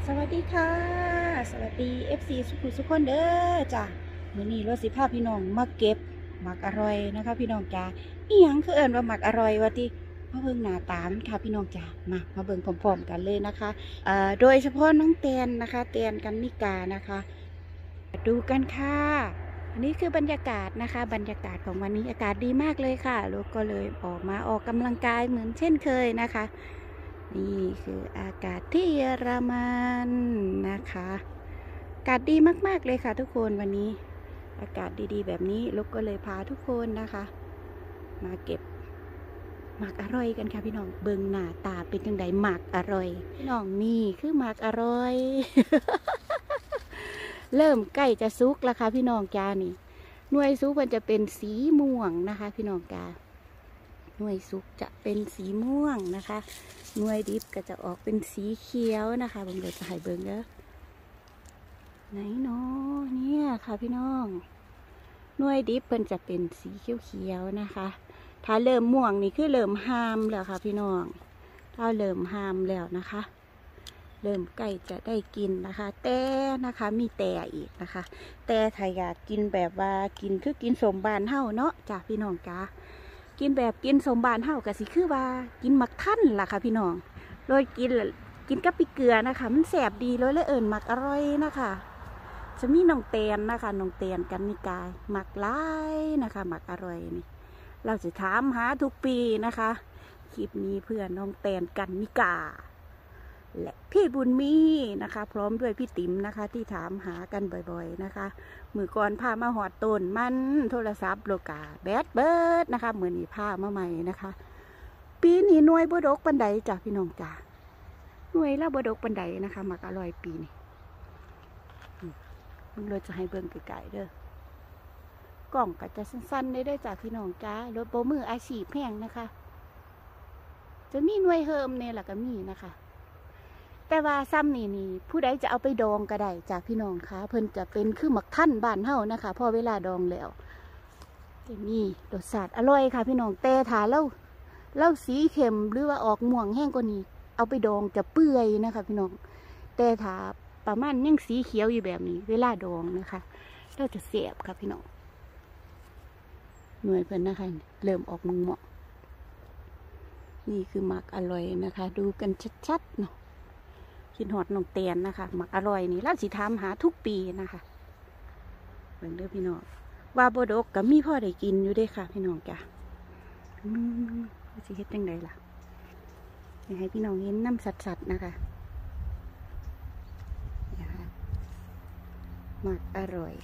สวัสดีค่ะสวัสดี FC สุกคนเด้อจ้ะมื้อนี้รถสิพาพี่น้องมาเก็บหมักอร่อยนะคะพี่น้องจ้าอีหยังคือเอิ้นว่าหมักอร่อยวะติมาเบิ่งหน้าตามันค่ะพี่น้องจ้ามาเบิ่งพร้อมๆกันเลยนะคะโดยเฉพาะน้องแตนนะคะแตนกันนิกานะคะดูกันค่ะอันนี้คือบรรยากาศนะคะบรรยากาศของวันนี้อากาศดีมากเลยค่ะลูกก็เลยออกกำลังกายเหมือนเช่นเคยนะคะ นี่คืออากาศที่เยอรมันนะคะอากาศดีมากๆเลยค่ะทุกคนวันนี้อากาศดีๆแบบนี้ลูกก็เลยพาทุกคนนะคะมาเก็บหมากอร่อยกันค่ะพี่น้องเบิ่งหน้าตาเป็นจังไดหมากอร่อยพี่น้องนี่คือหมากอร่อย เริ่มใกล้จะสุกแล้วค่ะพี่น้องจ้านี่หน่วยสุกมันจะเป็นสีม่วงนะคะพี่น้องจ้าหน่วยสุกจะเป็นสีม่วงนะคะหน่วยดิบก็จะออกเป็นสีเขียวนะคะบางเดี๋ยวจะให้เบิ่งเด้อไหนเนาะเนี่ยค่ะพี่น้องหน่วยดิบเพิ่นจะเป็นสีเขียวๆนะคะถ้าเริ่มม่วงนี่คือเริ่มหามแล้วค่ะพี่น้องถ้าเริ่มหามแล้วนะคะเริ่มใกล้จะได้กินนะคะแต่นะคะมีแต่อีกนะคะแต่ถ้าอยากกินแบบว่ากินคือกินสมบานเฮ้าเนาะจ้ะพี่น้องจ้ากินแบบกินสมบานเฮ้าก็สิคือว่ากินมักท่านล่ะค่ะพี่น้องโดยกินกับพริกเกลือนะคะมันแสบดีเลยเอิญมักอร่อยนะคะจะมีน้องเตียนนะคะน้องเตียนกันนิกายมักหลายนะคะมักอร่อยนี่เราจะถามหาทุกปีนะคะคลิปนี้เพื่อนน้องเตียนกันนิกาและพี่บุญมีนะคะพร้อมด้วยพี่ติ๋มนะคะที่ถามหากันบ่อยๆนะคะมือก่อนพามาหอดต้นมันโทรศัพท์โลกาแบดเบิร์ดนะคะมือนี้พามาใหม่นะคะปีนี้หน่วยบดกปันใดจ้ะพี่น้องจ้าหน่วยละบดกปันใดนะคะมักอร่อยปีนี้มึงเลยจะให้เบิ่งไกลๆเด้อกล่องก็จะสั้นๆได้จ้ะพี่น้องจ้ารถโบมืออาชีพแพงนะคะจะมีหน่วยเฮิมเนี่ยแหละก็มีนะคะแต่ว่าซ้ำนี่ผู้ใดจะเอาไปดองก็ได้จากพี่น้องคะเพิ่นจะเป็นคือหมักท่านบ้านเฮานะคะพอเวลาดองแล้วจะมีรสชาติอร่อยค่ะพี่น้องแต่ถ้าเล่าสีเข็มหรือว่าออกม่วงแห้งกว่านี้เอาไปดองจะเปื่อยนะคะพี่น้องแต่ถ้าประมาณยังสีเขียวอยู่แบบนี้เวลาดองนะคะเราจะเสียบค่ะพี่น้องหน่วยเพิ่นนะคะเริ่มออกม่วงนี่คือหมักอร่อยนะคะดูกันชัดๆเนาะกินหอดนมเตียนนะคะหมักอร่อยนี่ราสิทำหาทุกปีนะคะเบิ่งเด้อพี่น้องว่าบดกกับมีพ่อได้กินอยู่ด้วยค่ะพี่น้องจ้ะสิเฮ็ดจังไดล่ะอยากให้พี่น้องเห็นน้ำสัดๆนะคะหมักอร่อย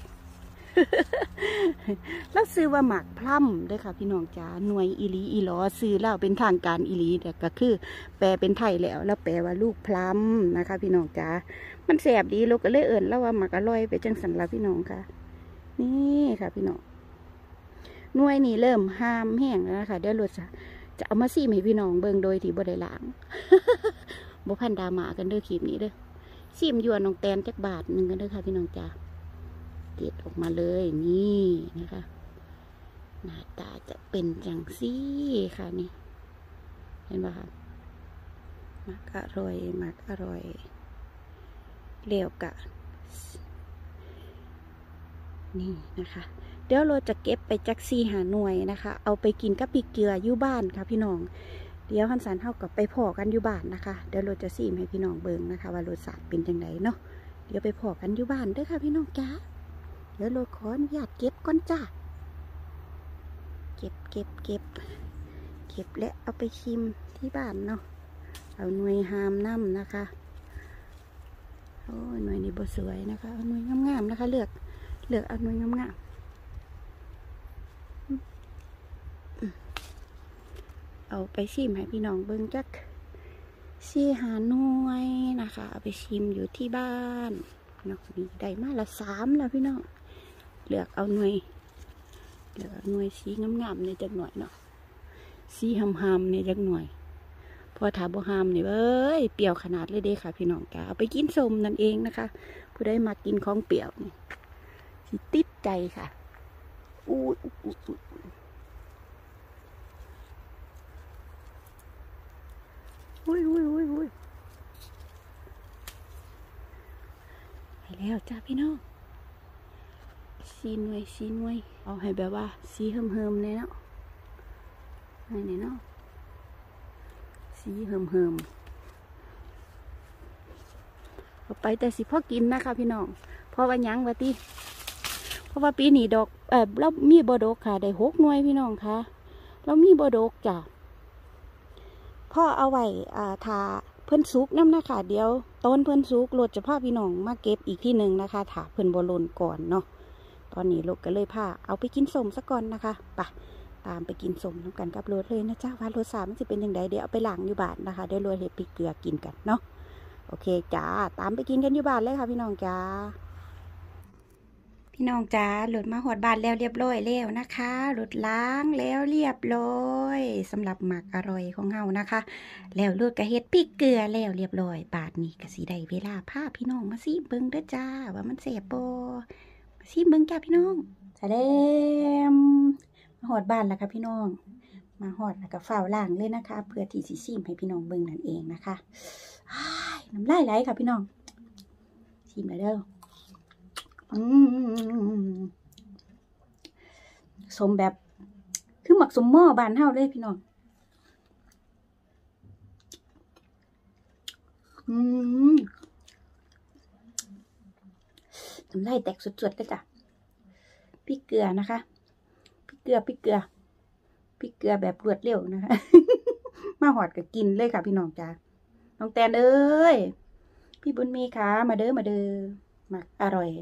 แล้วซื้อว่าหมักพลัมด้วยค่ะพี่น้องจ้าหน่วยอีลีอีหลอซื้อแล้วเป็นทางการอีลีแต่ก็คือแปลเป็นไทยแล้วแปลว่าลูกพลัมนะคะพี่น้องจ้ามันแสบดีลูกก็เลยเอิญแล้วว่าหมักอร่อยไปจังสันละพี่น้องค่ะนี่ค่ะพี่น้องหน่วยนี่เริ่มห้ามแห้งแล้วนะคะเดี๋ยวเราจะเอามาซีมให้พี่น้องเบิ่งโดยที่บ่ได้ล้าง บ่พันดาหมากันเด้อคลิปนี้เด้อซีมยวนน้องแตนจักบาทหนึ่งกันเด้อค่ะพี่น้องจ้าเด็ดออกมาเลยนี่นะคะหน้าตาจะเป็นจังซี่ค่ะนี่เห็นไหมคะมักอร่อยมักอร่อยเลี้ยวกะนี่นะคะเดี๋ยวเราจะเก็บไปจัก4 หาหน่วยนะคะเอาไปกินกับพริกเกลืออยู่บ้านค่ะพี่น้องเดี๋ยวฮันสันเท่ากับไปพอกันอยู่บ้านนะคะเดี๋ยวเราจะซีมให้พี่น้องเบิ่งนะคะว่ารสชาติเป็นจังไดเนาะเดี๋ยวไปพอกันอยู่บ้านเด้อค่ะพี่น้องจ้าเดี๋ยวเราขออนุญาตเก็บก่อนจ้าเก็บและเอาไปชิมที่บ้านเนาะเอาหน่วยหามน้ำนะคะโอ้ยหน่วยนี้บ่สวยนะคะเอาหน่วยงามๆนะคะเลือกเอาหน่วยงามๆเอาไปชิมให้พี่น้องเบิ่งจัก4 หาหน่วยนะคะเอาไปชิมอยู่ที่บ้านเนาะนี่ได้มาละ3แล้วพี่น้องเลือกเอาหน่วยสีงามๆเนี่ยจักหน่อยเนาะสีหำๆเนี่ยจักหน่อยพอถาบ่หำเนี่ยเอ้ยเปรี้ยวขนาดเลยเด้ค่ะพี่น้องจ้าเอาไปกินส้มนั่นเองนะคะผู้ใดมากินของเปรี้ยวนี่สิติดใจค่ะอู้อุ้ยไปแล้วจ้าพี่น้องสีหน่วยเอาให้แบบว่าสีเฮิมๆเลยเนาะนี่เนาะสีเฮิมเอาไปแต่สิพ่อกินนะคะพี่น้องเพราะว่ายังวะติเพราะว่าปีนี้ดอกเรามีบดกค่ะได้6 หน่วยพี่น้องค่ะเรามีบดกจ้ะพ่อเอาไว้ทาเพิ่นสุกน้ำนะคะเดี๋ยวต้นเพิ่นสุกรถจะพาพี่น้องมาเก็บอีกที่หนึ่งนะคะถาเพิ่นบอลนก่อนเนาะตอนนี้รถก็เลยพาเอาไปกินสมซะก่อนนะคะไปตามไปกินสมน้ำกันกับรถเลยนะจ้าว่ารสชาติมันจะเป็นยังไงเดี๋ยวเอาไปล้างอยู่บ้านนะคะเดี๋ยวรถเห็ดพริกเกลือกินกันเนาะโอเคจ้าตามไปกินกันอยู่บ้านเลยค่ะพี่น้องจ้าพี่น้องจ้ารถมาหอดบ้านแล้วเรียบร้อยแล้วนะคะรถล้างแล้วเรียบร้อยสำหรับหมักอร่อยของเฮานะคะแล้วรถกระเฮ็ดพริกเกลือแล้วเรียบร้อยบาทนี้ก็สิได้เวลาพาพี่น้องมาซิเบิ่งเด้อจ้าว่ามันแซ่บบ่มาซิเบิ่งจ้าพี่น้องแสดงมาหอดบ้านแล้วค่ะพี่น้องมาหอดแล้วก็ฝ้าวล้างเลยนะคะเพื่อที่สิซิมให้พี่น้องเบิ่งนั่นเองนะคะน้ำลายไหลค่ะพี่น้องชิมเลยเด้อสมแบบคือหมักสมหม้อบ้านเฮาเลยพี่น้องน้ำลายแตกสุดๆเลยจ้ะพริกเกลือนะคะพริกเกลือแบบรวดเร็วนะคะ มาหอดก็กินเลยค่ะพี่น้องจ้าน้องแตนเอ้ยพี่บุญมีค่ะมาเด้อหมักอร่อย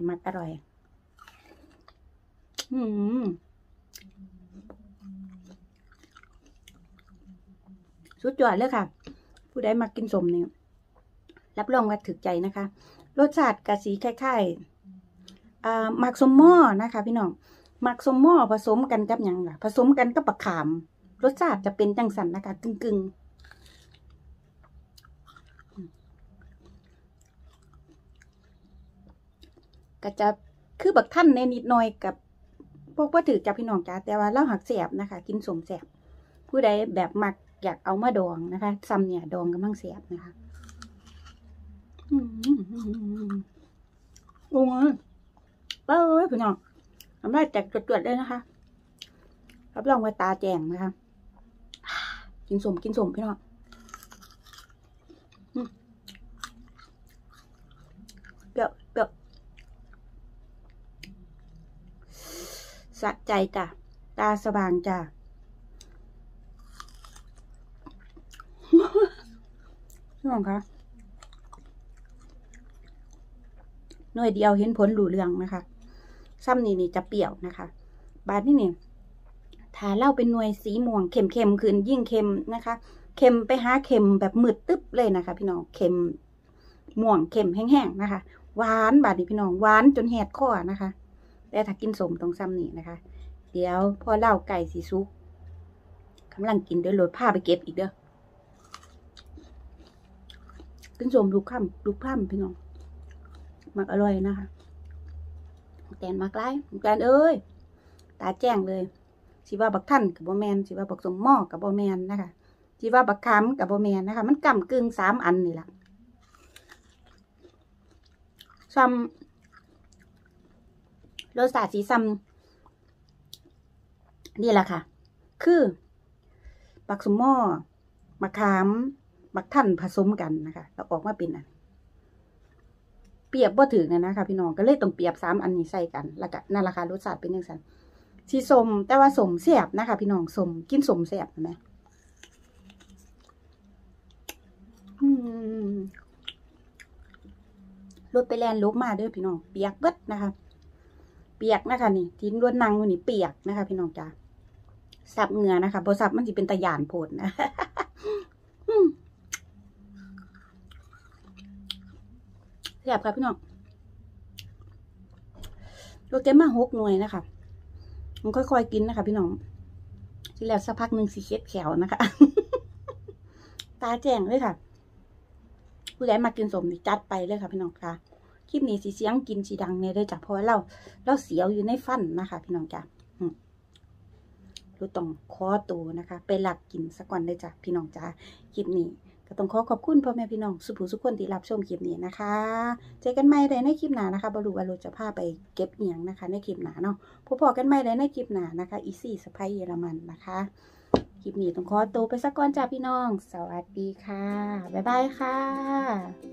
สุดยอดเลยค่ะผู้ใดมากินสมเนี่ยรับรองว่าถึกใจนะคะรสชาติกะสีคล้ายๆหมักสมหม้อนะคะพี่น้องหมักสมหม้อผสมกันกับอย่างล่ะผสมกันกับบักขามรสชาติจะเป็นจังสันนะคะกึ่งก็จะคือบักท่านในนิดหน่อยกับพวกว่าถือจับพี่น้องจ้าแต่ว่าเล่าหักแสบนะคะกินสมแสบผู้ใดแบบมักอยากเอามาดองนะคะซ้ำเนี่ยดองกำลังแสบนะคะโอ้ยเอ้ยพี่น้องทำได้แตกจวดๆเลยนะคะรับรองว่าตาแจ่งนะคะกินสมพี่น้องเปรี้ยวสะใจจ้ะตาสว่างจ้ะพี่น้องคะหน่วยเดียวเห็นผลหลู่เรืองนะคะซ้ำนี่จะเปรี้ยวนะคะบาดนี่ถ้าเล่าเป็นหน่วยสีม่วงเค็มขึ้นยิ่งเค็มนะคะเค็มไปหาเค็มแบบมืดตึ๊บเลยนะคะพี่น้องเค็มม่วงเค็มแห้งๆนะคะหวานบาดนี้พี่น้องหวานจนแหดคอนะคะแต่ถ้ากินสมตรงซ้ำนี่นะคะเดี๋ยวพอเล่าไก่สีซุกกำลังกินเดี๋ยวโหลดผ้าไปเก็บอีกเด้อกินสมลูกพร่ำพี่น้องมักอร่อยนะคะแตนมักไล่แตนเอ้ยตาแจ้งเลยสิว่าบักท่านกับโบแมนสิว่าบักสมหม้อกับโบแมนนะคะสิว่าบักคำกับโบแมนนะคะมันกำกึ่ง3 อันนี่แหละซ้ำรสชาติสีซ้ำนี่แหละค่ะคือบักสมหม้อบักคำบักท่านผสมกันนะคะแล้วออกมาเป็นอันเปรียบบ่ถึงนะคะพี่น้องก็เลยต้องเปรียบ3 อันนี้ใส่กันแล้วก็นั่นแหละค่ะรสชาติเป็นอย่างนั้นสีสมแต่ว่าสมแสบนะคะพี่น้องสมกินสมแสบไหมรถไปแลนลบมาด้วยพี่น้องเปียกเบิดนะคะเปียกนะคะนี่ทิ้งล้วนนางวันนี้เปียกนะคะพี่น้องจ้าสับเหงื่อนะคะพอสับมันจะเป็นตะหยานโผล่นะแสบค่ะพี่น้องรถเก็บมา6 หน่วยนะคะมันค่อยๆกินนะคะพี่น้องทีแล้วสักพักหนึ่งสีเค็ดแขวนะคะตาแจ้งเลยค่ะผู้ใดมากินสมนี่จัดไปเลยค่ะพี่น้องค่ะคลิปนี้สีเสียงกินสีดังเนี่ยเลยจ้ะเพราะว่าเราเสียวอยู่ในฟันนะคะพี่น้องจ้ะรู้ต้องคอตูนะคะไปหลักกินสักวันเลยจ้ะพี่น้องจ้ะคลิปนี้ก็ต้องขอบคุณพ่อแม่พี่น้องสุภูสุคนที่รับชมคลิปนี้นะคะเจอกันใหม่ในคลิปหน้านะคะบรูว่าเราจะพาไปเก็บเอียงนะคะในคลิปหน้าเนาะพบกันใหม่ในคลิปหน้านะคะอีซี่สไปเยอรมันนะคะคลิปนี้ต้องขอตัวไปสักก่อนจ้าพี่น้องสวัสดีค่ะบ๊ายบายค่ะ